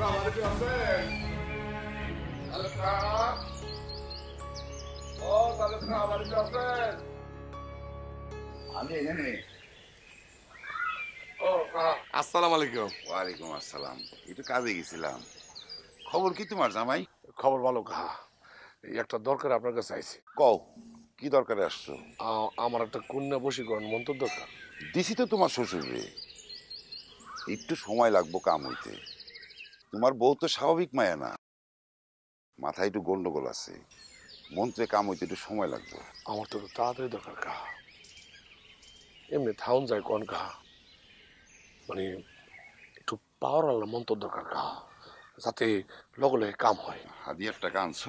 আসসালামু আলাইকুম। ওয়ালাইকুম আসসালাম। একটু কাজে গেছিলাম। খবর কি তোমার জামাই? খবর ভালো কাহা, এই একটা দরকার আপনার কাছে আইছি। কও কি দরকারে আসছো? আমার একটা কন্যা বশীকরণ মন্ত্র দরকার। দিছি তো তোমার শ্বশুরে, একটু সময় লাগবো কাম হইতে। তোমার বউ তো স্বাভাবিক মায়া না, মাথায় একটু গন্ডগোল আছে, মন্ত্রে কাম হইতে একটু সময় লাগবে। আমার তো তাড়াতাড়ি দরকার কাহা, এমনি থাউন যায় কোন কাহা, মানে একটু পাওয়ার আল্লাহ মন্ত্র দরকার কাহা, যাতে লগে লগে কাম হয়। হাদিয়ার টাকা আনছো?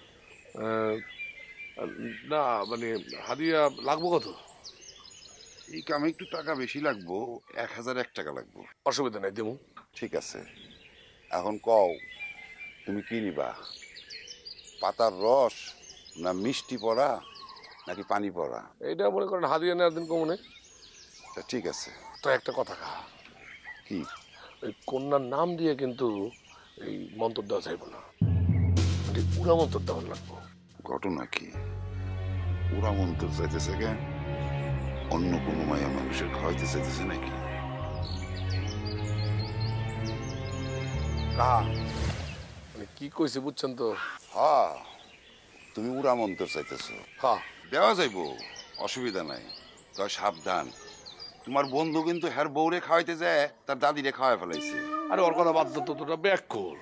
না মানে হাদিয়া লাগবো কত? এই কামে একটু টাকা বেশি লাগবো, 1001 টাকা লাগবো। অসুবিধা নাই, দেবো। ঠিক আছে, এখন কও তুমি কি নিবা? পাতার রস না মিষ্টি পড়া নাকি পানি পড়া? এইটা মনে করেন হাদিয়া নেওয়ার দিন কমনে। ঠিক আছে। তো একটা কথা কাহা, কি? ওই কন্যার নাম দিয়ে কিন্তু এই মন্ত্র দেওয়া যাইব না, উড়া মন্ত্র দেওয়া লাগবো। ঘটনা কি? ওরা মন্ত্র চাইতেছে কেন? অন্য কোনো মায়া মানুষের খাওয়াইতে চাইতেছে নাকি? কাহা মানে কি কইছে বুঝছেন তো? হ্যাঁ, তুমি উড়া মন্ত্র চাইতেছো। হ্যাঁ, দেওয়া যাইবো, অসুবিধা নাই। তবে সাবধান, তোমার বন্ধু কিন্তু হ্যার বউরে খাওয়াইতে যায় তার দাদিরে খাওয়াই ফেলাইছে। আরে ওর কথা বাদ তো, তোটা ব্যাক কর।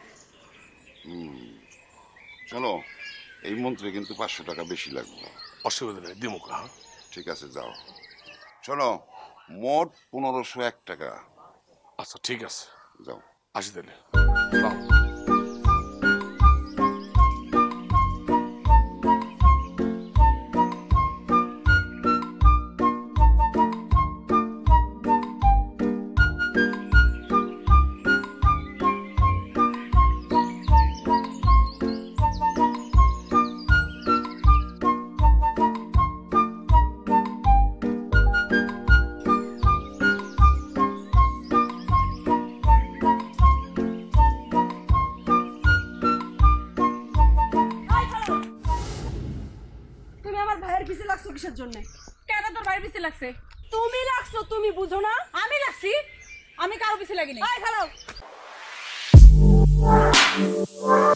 চলো, এই মন্ত্রে কিন্তু 500 টাকা বেশি লাগবে। অসুবিধা নেই, দিমু কাহা। ঠিক আছে, যাও। শোনো, মোট 1501 টাকা। আচ্ছা ঠিক আছে, যাও। আসি তাহলে। তুমি লাগছো, তুমি বুঝো না? আমি লাগছি? আমি কারো পিছে লাগি নাই।